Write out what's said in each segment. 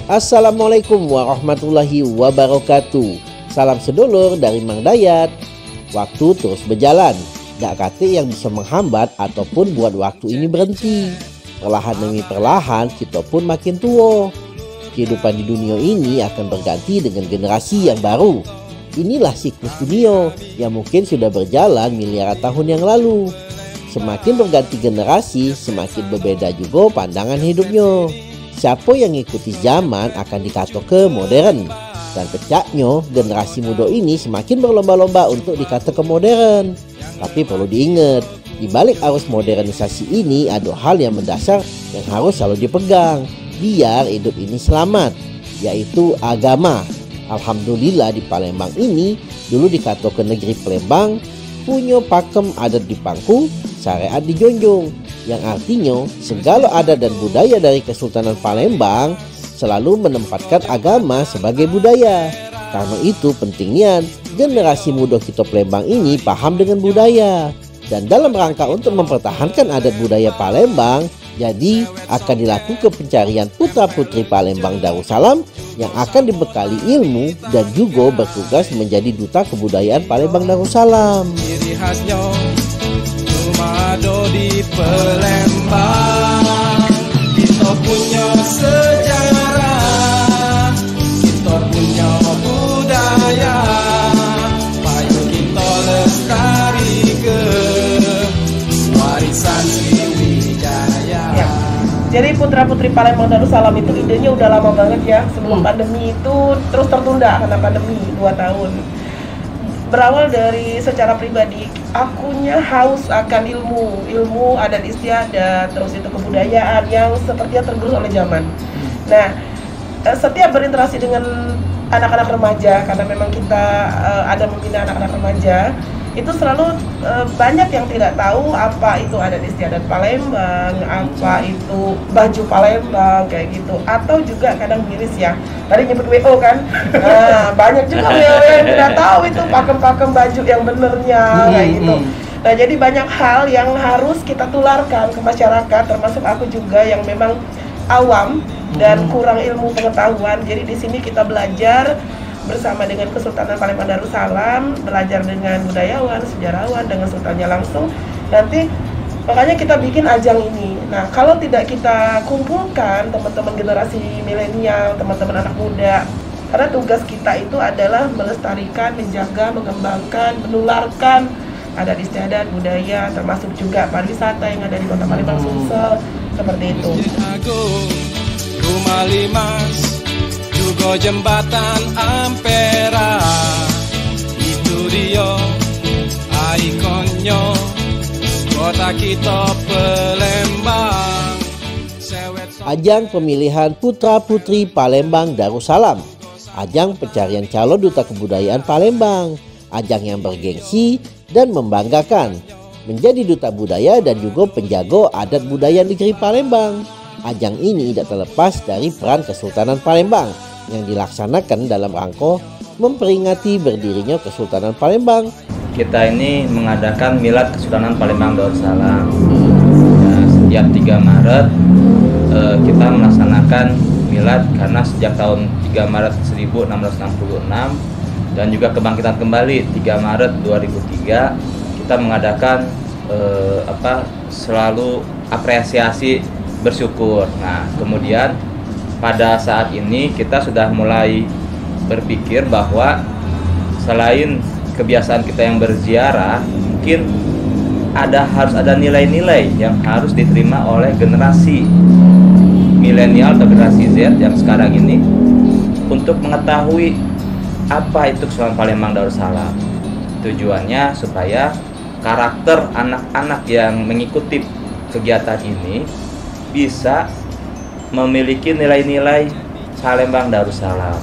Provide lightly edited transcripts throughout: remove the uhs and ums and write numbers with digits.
Assalamualaikum warahmatullahi wabarakatuh. Salam sedulur dari Mang Dayat. Waktu terus berjalan, gak kate yang bisa menghambat ataupun buat waktu ini berhenti. Perlahan demi perlahan kita pun makin tua. Kehidupan di dunia ini akan berganti dengan generasi yang baru. Inilah siklus dunia yang mungkin sudah berjalan miliaran tahun yang lalu. Semakin berganti generasi, semakin berbeda juga pandangan hidupnya. Siapa yang ngikuti zaman akan dikata ke modern. Dan pecahnya generasi muda ini semakin berlomba-lomba untuk dikata ke modern. Tapi perlu diingat, di balik arus modernisasi ini ada hal yang mendasar yang harus selalu dipegang biar hidup ini selamat, yaitu agama. Alhamdulillah di Palembang ini dulu dikata ke negeri Palembang punya pakem adat di pangku, syariat dijunjung, yang artinya segala adat dan budaya dari Kesultanan Palembang selalu menempatkan agama sebagai budaya. Karena itu pentingnya generasi muda kita Palembang ini paham dengan budaya. Dan dalam rangka untuk mempertahankan adat budaya Palembang, jadi akan dilakukan pencarian putra-putri Palembang Darussalam yang akan dibekali ilmu dan juga bertugas menjadi duta kebudayaan Palembang Darussalam. Ciri khasnya cuma ada di Palembang. Kita punya sejarah, kita punya budaya, ayo kita lestarikan warisan Sriwijaya. Ya. Jadi putra-putri Palembang Darussalam itu idenya udah lama banget ya. Sebelum pandemi itu terus tertunda karena pandemi 2 tahun. Berawal dari secara pribadi, akunya haus akan ilmu adat istiadat, terus itu kebudayaan yang sepertinya tergerus oleh zaman. Nah, setiap berinteraksi dengan anak-anak remaja, karena memang kita ada membina anak-anak remaja, itu selalu banyak yang tidak tahu apa itu adat istiadat Palembang, apa itu baju Palembang kayak gitu, atau juga kadang miris ya. Tadi nyebut WO kan, nah, banyak juga WO yang tidak tahu itu pakem-pakem baju yang benernya kayak gitu. Nah, jadi banyak hal yang harus kita tularkan ke masyarakat, termasuk aku juga yang memang awam dan kurang ilmu pengetahuan. Jadi di sini kita belajar bersama dengan Kesultanan Palembang Darussalam, belajar dengan budayawan, sejarawan, dengan sultannya langsung. Nanti makanya kita bikin ajang ini. Nah, kalau tidak kita kumpulkan teman-teman generasi milenial, teman-teman anak muda, karena tugas kita itu adalah melestarikan, menjaga, mengembangkan, menularkan adat istiadat, budaya, termasuk juga pariwisata yang ada di Kota Palembang, Sumsel, seperti itu. Rumah Limas, juga jembatan Ampera, itu dia ikonnya kota kita Palembang. Ajang pemilihan putra-putri Palembang Darussalam, ajang pencarian calon duta kebudayaan Palembang, ajang yang bergengsi dan membanggakan, menjadi duta budaya dan juga penjaga adat budaya negeri Palembang. Ajang ini tidak terlepas dari peran Kesultanan Palembang yang dilaksanakan dalam rangka memperingati berdirinya Kesultanan Palembang. Kita ini mengadakan Milad Kesultanan Palembang Darussalam. Setiap 3 Maret kita melaksanakan Milad karena sejak tahun 3 Maret 1666 dan juga kebangkitan kembali 3 Maret 2003 kita mengadakan selalu apresiasi bersyukur. Nah, kemudian pada saat ini kita sudah mulai berpikir bahwa selain kebiasaan kita yang berziarah, mungkin harus ada nilai-nilai yang harus diterima oleh generasi milenial atau generasi Z yang sekarang ini untuk mengetahui apa itu Kesultanan Palembang Darussalam. Tujuannya supaya karakter anak-anak yang mengikuti kegiatan ini bisa memiliki nilai-nilai Palembang Darussalam.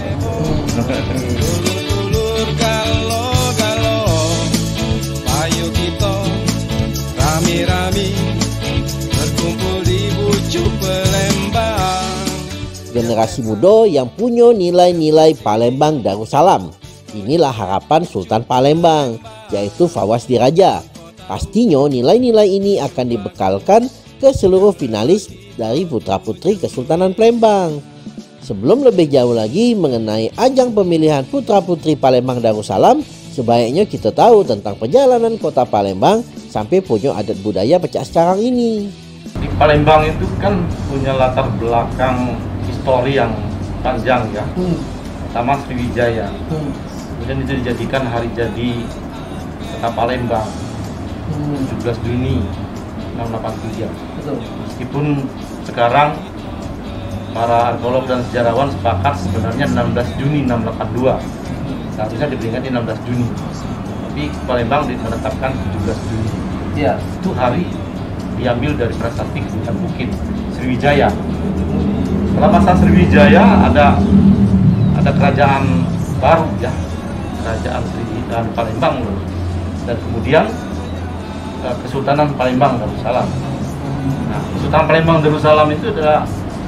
Dulur galo-galo, ayo kita rami-rami berkumpul di Bucu Palembang. Generasi muda yang punya nilai-nilai Palembang Darussalam. Inilah harapan Sultan Palembang, yaitu Fawaz Diraja. Pastinya nilai-nilai ini akan dibekalkan ke seluruh finalis dari putra-putri Kesultanan Palembang. Sebelum lebih jauh lagi mengenai ajang pemilihan putra-putri Palembang Darussalam, sebaiknya kita tahu tentang perjalanan kota Palembang sampai punya adat budaya pecah sekarang ini. Di Palembang itu kan punya latar belakang histori yang panjang ya. Pertama Sriwijaya. Kemudian itu dijadikan hari jadi kota Palembang 17 Juni 683. Meskipun sekarang para arkeolog dan sejarawan sepakat sebenarnya 16 Juni 682. Seharusnya diperingati 16 Juni. Tapi Palembang menetapkan 17 Juni. Iya. Itu hari diambil dari prasasti Hutan Bukit Sriwijaya. Setelah masa Sriwijaya ada kerajaan baru ya, kerajaan Sriwijaya Palembang loh. Dan kemudian Kesultanan Palembang Darussalam. Nah, Kesultanan Palembang Darussalam itu adalah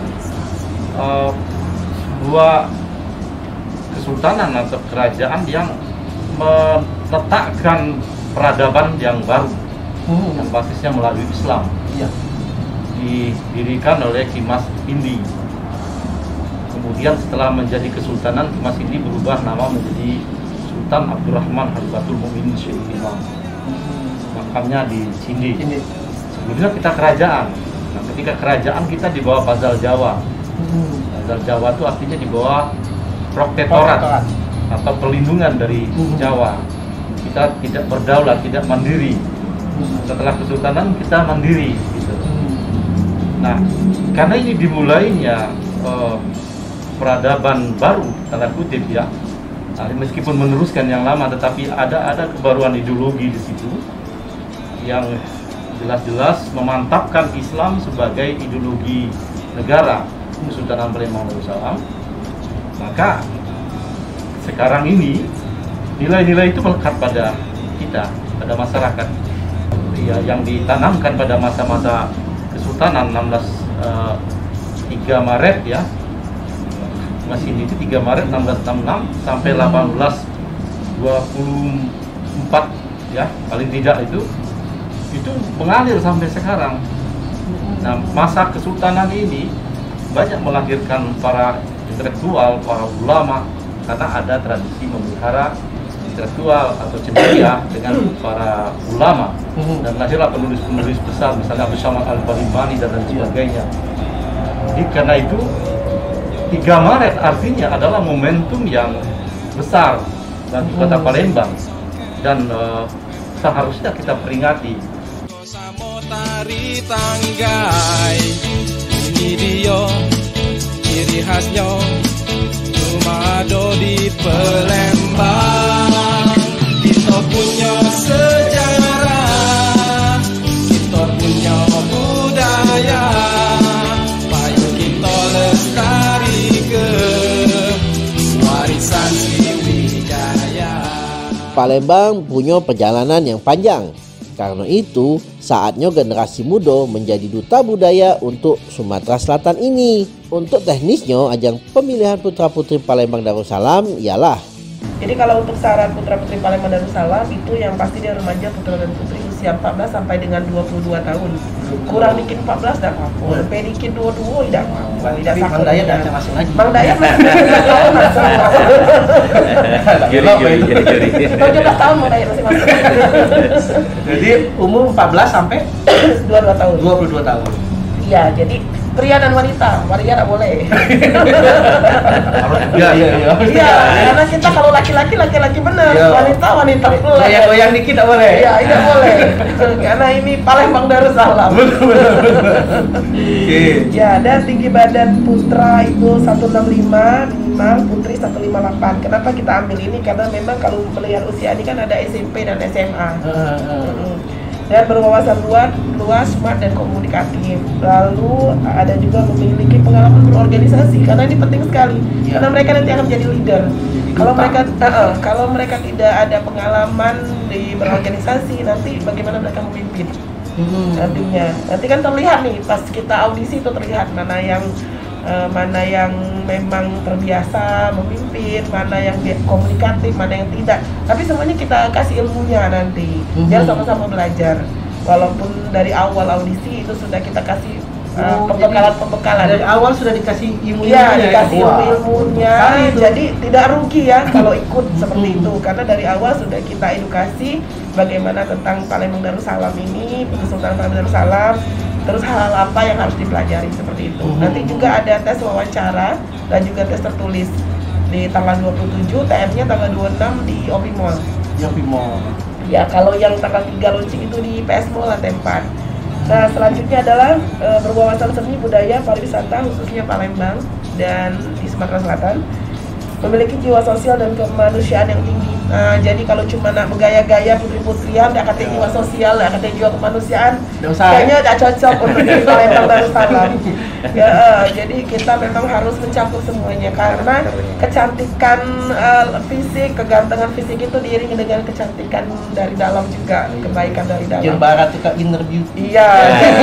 sebuah kesultanan atau kerajaan yang meletakkan peradaban yang baru yang basisnya melalui Islam. Iya. Didirikan oleh Kimas Indi. Kemudian setelah menjadi kesultanan, Kimas Indi berubah nama menjadi Sultan Abdurrahman Khalifatul Mukminin Syekh Imam. Makamnya di Sindi. Sebelumnya kita kerajaan. Nah, ketika kerajaan kita di bawah Bazal Jawa. Bazal Jawa itu artinya di bawah protektorat atau perlindungan dari Jawa. Kita tidak berdaulat, tidak mandiri. Setelah kesultanan kita mandiri gitu. Nah, karena ini dimulainya peradaban baru tanda kutip ya. Nah, meskipun meneruskan yang lama, tetapi ada kebaruan ideologi di situ yang jelas-jelas memantapkan Islam sebagai ideologi negara Kesultanan Palembang Darussalam. Maka sekarang ini nilai-nilai itu melekat pada kita, pada masyarakat. Ya, yang ditanamkan pada masa-masa Kesultanan 3 Maret ya. Masih itu 3 Maret 1666 sampai 1824 ya, paling tidak itu mengalir sampai sekarang. Nah, masa kesultanan ini banyak melahirkan para intelektual, para ulama, karena ada tradisi memelihara intelektual atau cendekia dengan para ulama, dan lahirlah penulis-penulis besar, misalnya Abu Syamad Al-Balimani dan lain sebagainya. Jadi karena itu 3 Maret artinya adalah momentum yang besar bagi kota Palembang, dan seharusnya kita peringati. Samotari tanggai, ini dia ciri khasnya Tumado di Palembang. Kita punya sejarah, kita punya budaya, payo kita lestari ke warisan Sriwijaya. Palembang punya perjalanan yang panjang. Karena itu, saatnya generasi muda menjadi duta budaya untuk Sumatera Selatan ini. Untuk teknisnya, ajang pemilihan putra-putri Palembang Darussalam ialah: jadi kalau untuk syarat putra-putri Palembang Darussalam itu yang pasti dia remaja putra dan putri usia 14 sampai dengan 22 tahun. Kurang dikit 14 tidak apa-apa, lebih dikit 22 tidak apa-apa. Tidak sakit. Mang Dayat tidak masuk lagi. Mang Dayat masih 17 tahun masuk. 17 tahun Mang Dayat masih masuk. Jadi umur 14 sampai 22 tahun. 22 tahun. Iya, jadi pria dan wanita tidak boleh. Iya. Iya, karena kita kalau laki-laki benar, Iya. wanita boleh. Goyang-goyang dikit tidak boleh. Iya, tidak boleh. Karena ini Palembang Darussalam. Oke. Ya, dan tinggi badan putra itu 165 minimal, putri 158. Kenapa kita ambil ini? Karena memang kalau melihat usia ini kan ada SMP dan SMA. Dan berwawasan luas, smart dan komunikatif. Lalu ada juga memiliki pengalaman berorganisasi, karena ini penting sekali. Ya. Karena mereka nanti akan menjadi leader. Kalau mereka tidak ada pengalaman di berorganisasi, nanti bagaimana mereka memimpin? Nanti kan terlihat nih pas kita audisi itu terlihat mana yang memang terbiasa memimpin, mana yang komunikatif, mana yang tidak. Tapi semuanya kita kasih ilmunya nanti, biar sama-sama belajar. Walaupun dari awal audisi itu sudah kita kasih pembekalan. Dari awal sudah dikasih Iya, dikasih Wah. ilmunya, Sekali itu. jadi tidak rugi ya kalau ikut seperti itu, karena dari awal sudah kita edukasi bagaimana tentang Palembang Darussalam ini, Kesultanan Palembang Darussalam, terus hal apa yang harus dipelajari seperti itu. Nanti juga ada tes wawancara dan juga tes tertulis di tanggal 27, TM-nya tanggal 26 di OP Mall. Yang Mall. Ya, kalau yang tanggal 3 launching itu di PS Mall lantai 4. Nah, selanjutnya adalah berwawasan seni budaya pariwisata khususnya Palembang dan di Sumatera Selatan, memiliki jiwa sosial dan kemanusiaan yang tinggi. Nah, jadi kalau cuma nak bergaya-gaya putri-putrian, nggak katanya jiwa sosial, nggak katanya jiwa kemanusiaan, Nggak usah, kayaknya nggak cocok untuk di Palembang Darussalam. Ya, jadi kita memang harus mencakup semuanya, karena kecantikan fisik, kegantengan fisik itu diiringi dengan kecantikan dari dalam juga, kebaikan dari dalam. Yang barat itu Kak, inner beauty. Iya,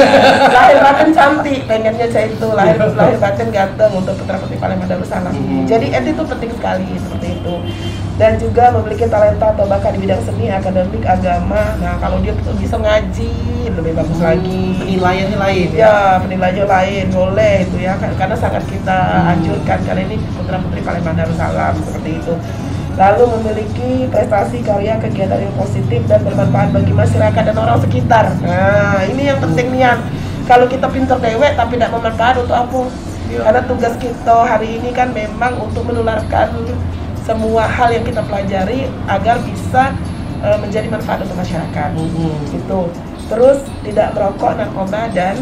lahir batin cantik, pengennya saya itu lahir batin ganteng untuk putra putri Palembang Darussalam. Jadi itu penting sekali seperti itu. Dan juga memiliki talenta atau bakat di bidang seni, akademik, agama. Nah, kalau dia bisa ngaji lebih bagus lagi. Penilaiannya lain. Ya, penilaiannya lain boleh itu ya, karena sangat kita anjurkan karena ini putra putri Palembang Darussalam seperti itu. Lalu memiliki prestasi karya kegiatan yang positif dan bermanfaat bagi masyarakat dan orang sekitar. Nah, ini yang penting nih. Kalau kita pintar dewek tapi tidak bermanfaat untuk apa? Karena tugas kita hari ini kan memang untuk menularkan semua hal yang kita pelajari agar bisa menjadi manfaat untuk masyarakat. Gitu. Terus tidak merokok, narkoba dan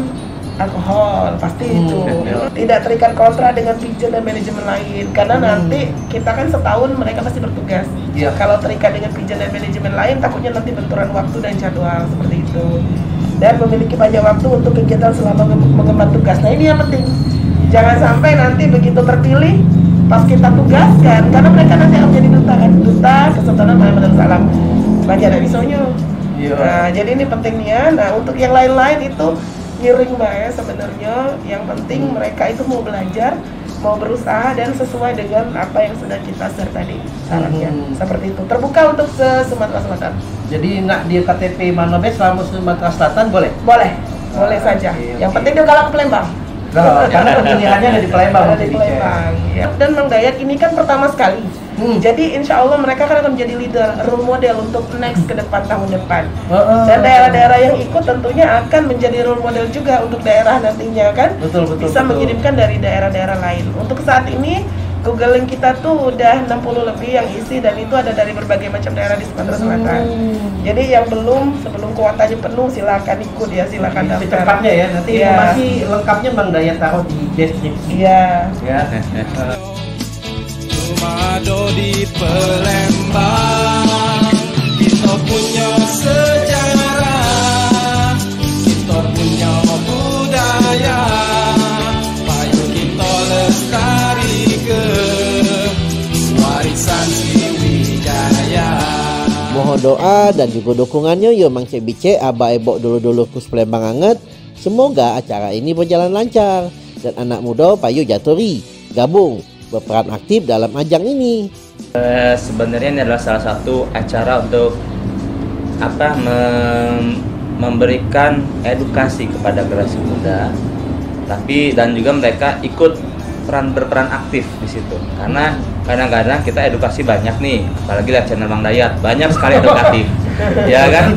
alkohol, pasti itu. Tidak terikat kontrak dengan pijen dan manajemen lain, karena nanti kita kan setahun mereka pasti bertugas. Kalau terikat dengan pijen dan manajemen lain, takutnya nanti benturan waktu dan jadwal seperti itu. Dan memiliki banyak waktu untuk kegiatan selama mengemban tugas. Nah, ini yang penting. Jangan sampai nanti begitu terpilih pas kita tugaskan, karena mereka nanti akan menjadi duta Kesultanan Palembang Darussalam. Banyak dari sonya. Nah, jadi ini pentingnya. Nah, untuk yang lain-lain itu ngiring mbak ya sebenarnya. Yang penting mereka itu mau belajar, mau berusaha dan sesuai dengan apa yang sudah kita share tadi sarannya. Seperti itu. Terbuka untuk Sumatera Selatan. Jadi nak di KTP mana be selama Sumatera Selatan boleh? Boleh saja. Yang penting dia galak ke Palembang. Karena pemilihannya ada di Palembang. Ada di Palembang. Ya. Dan Mang Dayat ini kan pertama sekali. Jadi insya Allah mereka kan akan menjadi leader, role model untuk next ke depan, tahun depan. Dan daerah-daerah yang ikut tentunya akan menjadi role model juga untuk daerah nantinya kan. Betul. Bisa mengirimkan dari daerah-daerah lain. Untuk saat ini Google kita tuh udah 60 lebih yang isi, dan itu ada dari berbagai macam daerah di Sumatera Selatan. Jadi yang sebelum kuotanya penuh silakan ikut ya, silakan daftar. Secepatnya ya, nanti informasi lengkapnya Bang Dayat taruh di deskripsi. Iya. Ya. Sumado di Palembang, kita punya sejarah, kita punya budaya, ayo kita lestarikan warisan Sriwijaya. Mohon doa dan juga dukungannya yo Mang Cek Bice, Aba Ebok dulu-dulu kus Palembang anget. Semoga acara ini berjalan lancar dan anak muda payu Jatori gabung berperan aktif dalam ajang ini. Sebenarnya ini adalah salah satu acara untuk memberikan edukasi kepada generasi muda, dan juga mereka ikut berperan aktif di situ. Karena kadang-kadang kita edukasi banyak nih, apalagi lihat channel Mang Dayat banyak sekali edukatif, ya kan?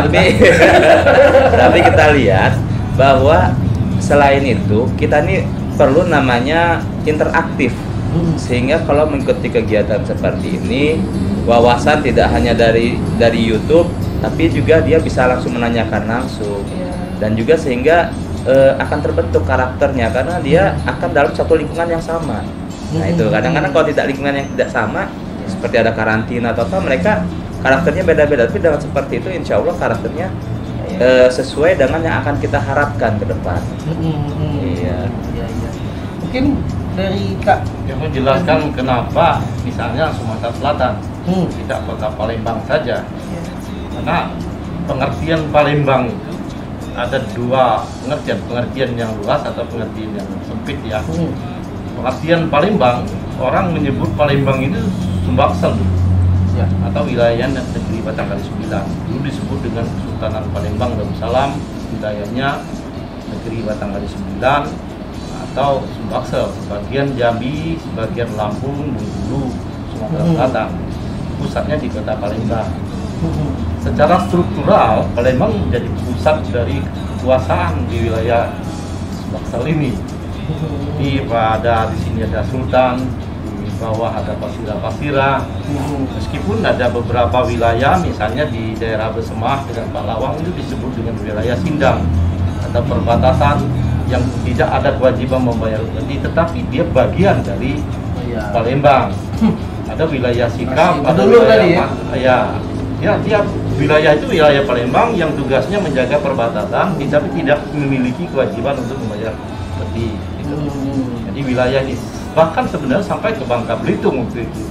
Tapi kita lihat bahwa selain itu kita nih perlu namanya interaktif. Sehingga kalau mengikuti kegiatan seperti ini, wawasan tidak hanya dari YouTube, tapi juga dia bisa langsung menanyakan langsung, dan juga sehingga akan terbentuk karakternya karena dia akan dalam satu lingkungan yang sama. Nah itu kadang-kadang kalau tidak lingkungan yang tidak sama, seperti ada karantina atau apa, mereka karakternya beda-beda. Tapi dengan seperti itu, insya Allah karakternya sesuai dengan yang akan kita harapkan ke depan. Iya. Mungkin dari Kak yang menjelaskan kenapa misalnya Sumatera Selatan tidak kota Palembang saja, karena pengertian Palembang ada dua pengertian yang luas atau pengertian yang sempit ya. Pengertian Palembang, orang menyebut Palembang ini Sumbaksel ya, atau wilayah negeri Batanghari 9. Dulu disebut dengan Kesultanan Palembang Darussalam, wilayahnya negeri Batanghari 9 atau Sumbaksel, sebagian Jambi, sebagian Lampung, Bengkulu, Sumatera Selatan. Pusatnya di kota Palembang. Secara struktural, Palembang menjadi pusat dari kekuasaan di wilayah Sumbaksel ini. Di sini ada sultan, di bawah ada pasira-pasira. Meskipun ada beberapa wilayah, misalnya di daerah Besemah dengan Palawang itu disebut dengan wilayah Sindang atau perbatasan yang tidak ada kewajiban membayar upeti, tetapi dia bagian dari Palembang. Ada wilayah Sikap, ada wilayah dia wilayah itu wilayah Palembang yang tugasnya menjaga perbatasan, tapi tidak memiliki kewajiban untuk membayar upeti. Gitu. Jadi wilayah ini bahkan sebenarnya sampai ke Bangka Belitung waktu itu.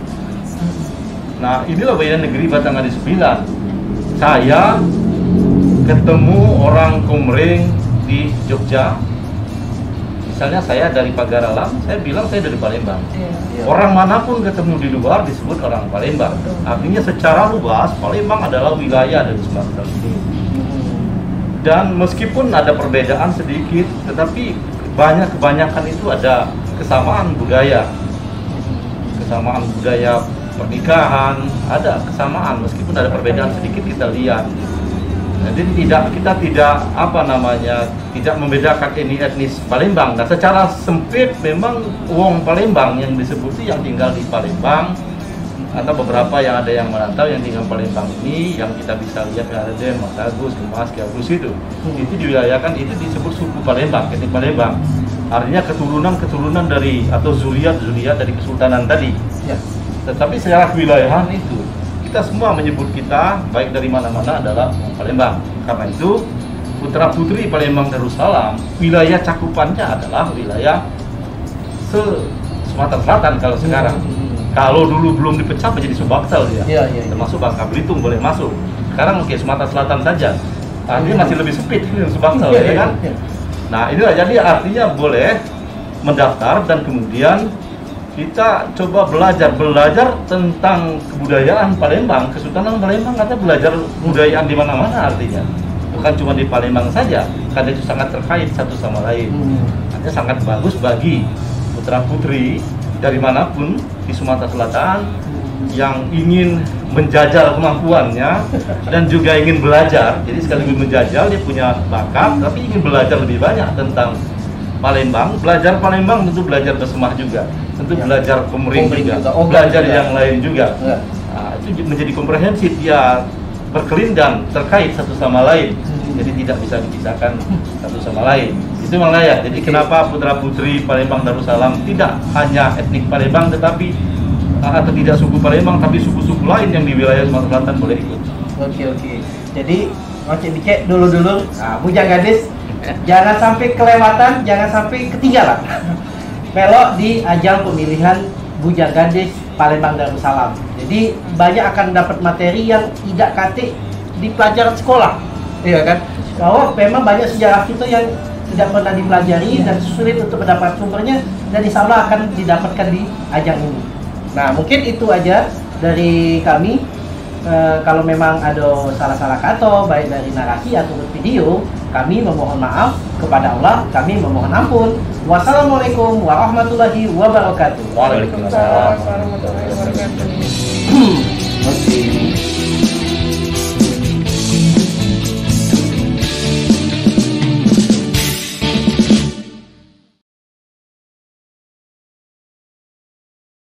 Nah, inilah bagian negeri Batanghari 9. Saya ketemu orang Komering di Jogja. Misalnya saya dari Pagaralam, saya bilang saya dari Palembang. Orang manapun ketemu di luar disebut orang Palembang. Artinya secara luas Palembang adalah wilayah dari Sumatera ini. Dan meskipun ada perbedaan sedikit, tetapi kebanyakan itu ada kesamaan budaya. Kesamaan budaya pernikahan, ada kesamaan meskipun ada perbedaan sedikit kita lihat. Jadi kita tidak tidak membedakan ini etnis Palembang. Nah, secara sempit memang wong Palembang yang disebut yang tinggal di Palembang atau beberapa yang ada yang merantau yang tinggal Palembang ini yang kita bisa lihat ada Mas Agus, Mas Ki Agus itu diwilayahkan itu disebut suku Palembang, etnik Palembang. Artinya keturunan dari atau zuriat dari kesultanan tadi. Ya. Tetapi secara kewilayahan itu kita semua menyebut kita baik dari mana-mana adalah Palembang. Karena itu putra putri Palembang Darussalam wilayah cakupannya adalah wilayah Sumatera Selatan kalau sekarang. Kalau dulu belum dipecah menjadi Sumbaksel ya. Termasuk Bangka Belitung boleh masuk. Sekarang Sumatera Selatan saja. Artinya masih lebih sempit dari Sumbaksel ya kan. Nah, inilah jadi artinya boleh mendaftar dan kemudian kita coba belajar tentang kebudayaan Palembang, Kesultanan Palembang, karena belajar kebudayaan di mana-mana artinya, bukan cuma di Palembang saja, karena itu sangat terkait satu sama lain. Artinya sangat bagus bagi putra putri dari manapun di Sumatera Selatan yang ingin menjajal kemampuannya dan juga ingin belajar. Jadi sekaligus menjajal, dia punya bakat, tapi ingin belajar lebih banyak tentang Palembang, belajar Palembang tentu belajar Besemah juga, tentu belajar Komering juga, belajar yang lain juga. Nah, itu menjadi komprehensif, ya berkelindan terkait satu sama lain, jadi tidak bisa dipisahkan satu sama lain. Itu memang ya. Jadi kenapa putra putri Palembang Darussalam tidak hanya etnik Palembang, tetapi atau tidak suku Palembang, tapi suku-suku lain yang di wilayah Sumatera Selatan boleh ikut. Oke. Jadi Bicek dulu, Bujang Gadis jangan sampai kelewatan, jangan sampai ketinggalan melok di ajang pemilihan Bujang Gadis Palembang Darussalam. Jadi banyak akan dapat materi yang tidak katik di pelajaran sekolah, iya kan? Bahwa memang banyak sejarah kita yang tidak pernah dipelajari dan sulit untuk mendapat sumbernya, dan insya Allah akan didapatkan di ajang ini. Nah, mungkin itu aja dari kami. Kalau memang ada salah-salah kata baik dari narasi atau video, kami memohon maaf kepada Allah, kami memohon ampun. Wassalamualaikum warahmatullahi wabarakatuh. Waalaikumsalam warahmatullahi wabarakatuh. Oke.